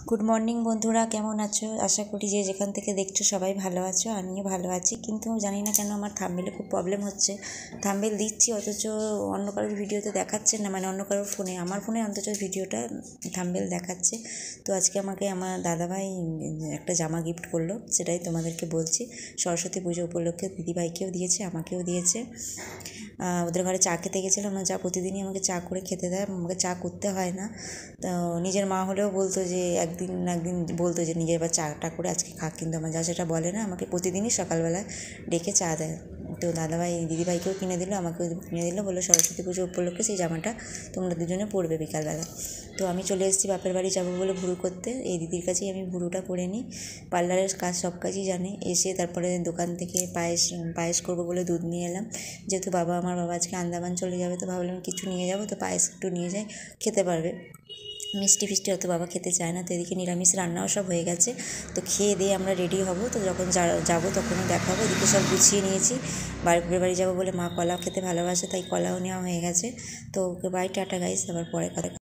Good morning বন্ধুরা, কেমন আছো? আশা করি যে যেখান থেকে দেখছো সবাই ভালো আছো। আমিও ভালো আছি, কিন্তু জানি না কেন আমার থাম্বনেলে খুব প্রবলেম হচ্ছে। থাম্বনেল দিচ্ছি অথচ অন্য কারোর ভিডিওতে দেখাচ্ছে না, মানে অন্য কারোর ফোনে, আমার ফোনে অন্তত ভিডিওটা থাম্বনেল দেখাচ্ছে। তো আজকে আমাকে আমার দাদাভাই একটা জামা গিফট করলো, সেটাই তোমাদেরকে বলছি। সরস্বতী পুজো উপলক্ষে দিদিভাইকেও দিয়েছে, আমাকেও দিয়েছে। ওদের ঘরে চা খেতে গেছিলাম, যা প্রতিদিনই আমাকে চা করে খেতে দেয়, আমাকে চা করতে হয় না। তো নিজের মা হলেও বলতো যে একদিন বলতো যে নিজের বা চাটা করে আজকে খা, কিন্তু আমার যা সেটা বলে না, আমাকে প্রতিদিনই সকালবেলায় ডেকে চা দেয়। তো দাদাভাই দিদিভাইকেও কিনে দিল, আমাকেও কিনে দিল, বললো সরস্বতী পুজো উপলক্ষে সেই জামাটা তোমরা দুজনে পরবে বিকালবেলা। তো আমি চলে এসেছি বাপের বাড়ি যাবো বলে ভুরু করতে। এই দিদির কাছেই আমি ভুরুটা করে নিই, পার্লারের কাজ সব কাজই জানে। এসে তারপরে দোকান থেকে পায়েস করবো বলে দুধ নিয়ে এলাম। যেহেতু আমার বাবা আজকে আন্দামান চলে যাবে, তো ভাবলাম কিছু নিয়ে যাবো, তো পায়েস একটু নিয়ে যাই, খেতে পারবে। মিষ্টি ফিষ্টি অত বাবা খেতে চায় না। তো এদিকে নিরামিষ রান্নাও সব হয়ে গেছে। তো খেয়ে দিয়ে আমরা রেডি হব, তো যখন যাবো তখনই দেখা হবে। এদিকে সব গুছিয়ে নিয়েছি, বাপের বাড়ি যাবো বলে মা কলা খেতে ভালোবাসে, তাই কলাও নেওয়া হয়ে গেছে। তো ওকে বাই, টাটা গাইস, আবার পরে কথা।